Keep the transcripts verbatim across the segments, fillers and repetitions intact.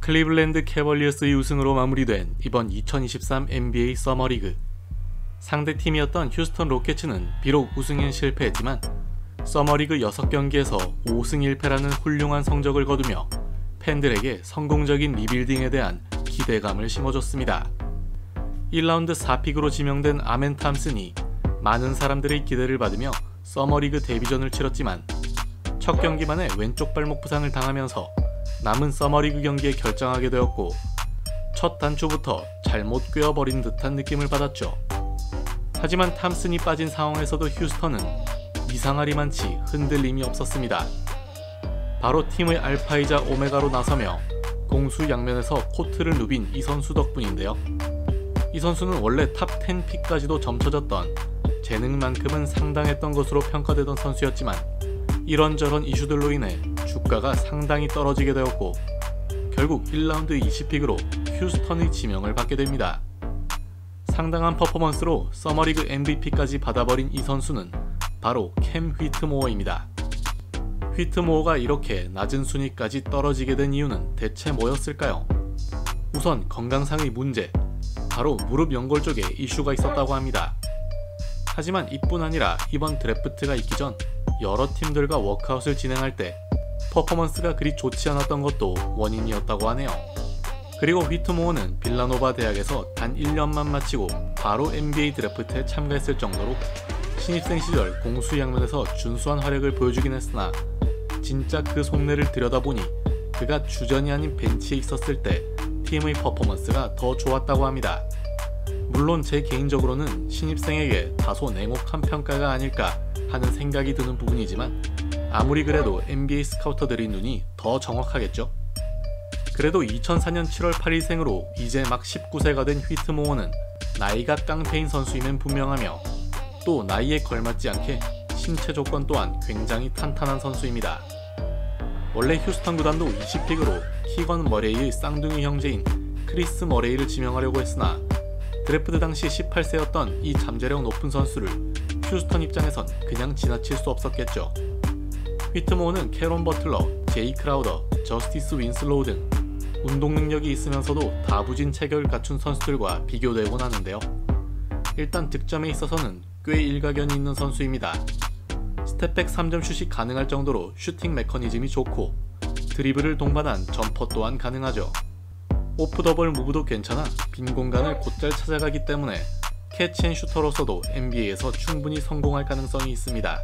클리블랜드 캐벌리어스의 우승으로 마무리된 이번 이천이십삼 엔비에이 서머리그. 상대팀이었던 휴스턴 로켓츠는 비록 우승엔 실패했지만 서머리그 여섯 경기에서 오승 일패라는 훌륭한 성적을 거두며 팬들에게 성공적인 리빌딩에 대한 기대감을 심어줬습니다. 일 라운드 사 픽으로 지명된 아멘 탐슨이 많은 사람들의 기대를 받으며 서머리그 데뷔전을 치렀지만 첫 경기만에 왼쪽 발목 부상을 당하면서 남은 서머리그 경기에 결정하게 되었고 첫 단추부터 잘못 꿰어버린 듯한 느낌을 받았죠. 하지만 탐슨이 빠진 상황에서도 휴스턴은 이상하리만치 흔들림이 없었습니다. 바로 팀의 알파이자 오메가로 나서며 공수 양면에서 코트를 누빈 이 선수 덕분인데요. 이 선수는 원래 탑 텐 픽까지도 점쳐졌던 재능만큼은 상당했던 것으로 평가되던 선수였지만 이런저런 이슈들로 인해 주가가 상당히 떨어지게 되었고 결국 일 라운드 이십 픽으로 휴스턴의 지명을 받게 됩니다. 상당한 퍼포먼스로 서머리그 엠브이피까지 받아버린 이 선수는 바로 캠 휘트모어입니다. 휘트모어가 이렇게 낮은 순위까지 떨어지게 된 이유는 대체 뭐였을까요? 우선 건강상의 문제, 바로 무릎 연골 쪽에 이슈가 있었다고 합니다. 하지만 이뿐 아니라 이번 드래프트가 있기 전 여러 팀들과 워크아웃을 진행할 때 퍼포먼스가 그리 좋지 않았던 것도 원인이었다고 하네요. 그리고 휘트모어는 빌라노바 대학에서 단 일 년만 마치고 바로 엔비에이 드래프트에 참가했을 정도로 신입생 시절 공수 양면에서 준수한 활약을 보여주긴 했으나 진짜 그 속내를 들여다보니 그가 주전이 아닌 벤치에 있었을 때 팀의 퍼포먼스가 더 좋았다고 합니다. 물론 제 개인적으로는 신입생에게 다소 냉혹한 평가가 아닐까 하는 생각이 드는 부분이지만 아무리 그래도 엔비에이 스카우터들의 눈이 더 정확하겠죠. 그래도 이천사 년 칠월 팔일생으로 이제 막 십구 세가 된 휘트모어는 나이가 깡패인 선수임은 분명하며 또 나이에 걸맞지 않게 신체 조건 또한 굉장히 탄탄한 선수입니다. 원래 휴스턴 구단도 이십 픽으로 키건 머레이의 쌍둥이 형제인 크리스 머레이를 지명하려고 했으나 드래프트 당시 십팔 세였던 이 잠재력 높은 선수를 휴스턴 입장에선 그냥 지나칠 수 없었겠죠. 휘트모어는 캐론 버틀러, 제이 크라우더, 저스티스 윈슬로우 등 운동 능력이 있으면서도 다부진 체격을 갖춘 선수들과 비교되곤 하는데요. 일단 득점에 있어서는 꽤 일가견이 있는 선수입니다. 스텝백 삼 점 슛이 가능할 정도로 슈팅 메커니즘이 좋고 드리블을 동반한 점퍼 또한 가능하죠. 오프 더블 무브도 괜찮아 빈 공간을 곧잘 찾아가기 때문에 캐치앤슈터로서도 엔비에이에서 충분히 성공할 가능성이 있습니다.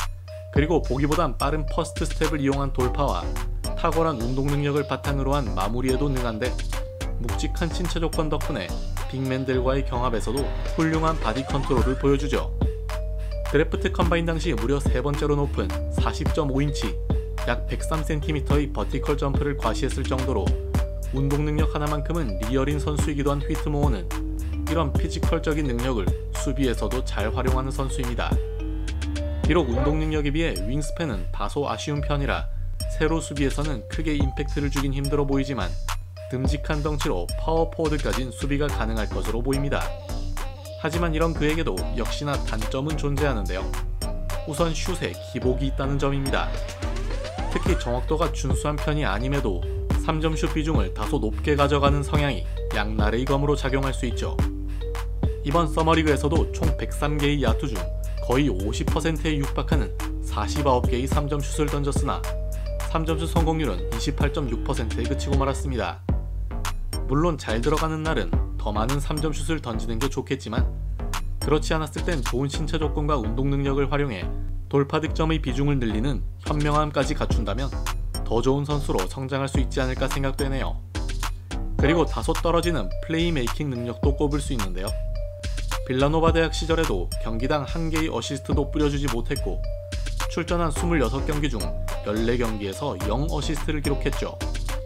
그리고 보기보단 빠른 퍼스트 스텝을 이용한 돌파와 탁월한 운동 능력을 바탕으로 한 마무리에도 능한데 묵직한 신체 조건 덕분에 빅맨들과의 경합에서도 훌륭한 바디 컨트롤을 보여주죠. 드래프트 컴바인 당시 무려 세 번째로 높은 사십 점 오 인치, 약 백삼 센티미터의 버티컬 점프를 과시했을 정도로 운동 능력 하나만큼은 리얼인 선수이기도 한 휘트모어는 이런 피지컬적인 능력을 수비에서도 잘 활용하는 선수입니다. 비록 운동 능력에 비해 윙스팬은 다소 아쉬운 편이라 세로 수비에서는 크게 임팩트를 주긴 힘들어 보이지만 듬직한 덩치로 파워포워드까진 수비가 가능할 것으로 보입니다. 하지만 이런 그에게도 역시나 단점은 존재하는데요. 우선 슛에 기복이 있다는 점입니다. 특히 정확도가 준수한 편이 아님에도 삼 점 슛 비중을 다소 높게 가져가는 성향이 양날의 검으로 작용할 수 있죠. 이번 서머리그에서도 총 백삼 개의 야투 중 거의 오십 퍼센트에 육박하는 사십구 개의 삼 점 슛을 던졌으나 삼 점 슛 성공률은 이십팔 점 육 퍼센트에 그치고 말았습니다. 물론 잘 들어가는 날은 더 많은 삼 점 슛을 던지는 게 좋겠지만 그렇지 않았을 땐 좋은 신체 조건과 운동 능력을 활용해 돌파 득점의 비중을 늘리는 현명함까지 갖춘다면 더 좋은 선수로 성장할 수 있지 않을까 생각되네요. 그리고 다소 떨어지는 플레이메이킹 능력도 꼽을 수 있는데요. 빌라노바 대학 시절에도 경기당 한 개의 어시스트도 뿌려주지 못했고 출전한 이십육 경기 중 열네 경기에서 영 어시스트를 기록했죠.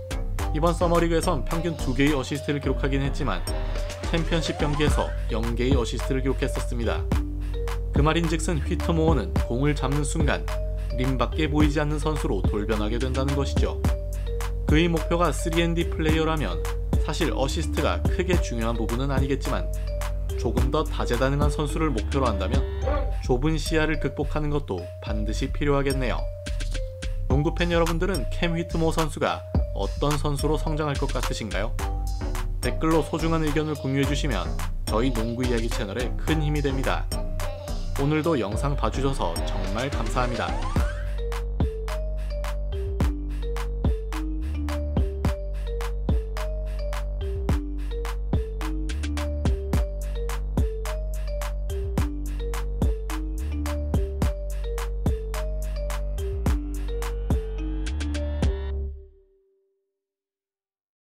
이번 서머리그에선 평균 두 개의 어시스트를 기록하긴 했지만 챔피언십 경기에서 영 개의 어시스트를 기록했었습니다. 그 말인즉슨 휘트모어는 공을 잡는 순간 림 밖에 보이지 않는 선수로 돌변하게 된다는 것이죠. 그의 목표가 쓰리 앤 디 플레이어라면 사실 어시스트가 크게 중요한 부분은 아니겠지만 조금 더 다재다능한 선수를 목표로 한다면 좁은 시야를 극복하는 것도 반드시 필요하겠네요. 농구팬 여러분들은 캠 휘트모어 선수가 어떤 선수로 성장할 것 같으신가요? 댓글로 소중한 의견을 공유해주시면 저희 농구 이야기 채널에 큰 힘이 됩니다. 오늘도 영상 봐주셔서 정말 감사합니다.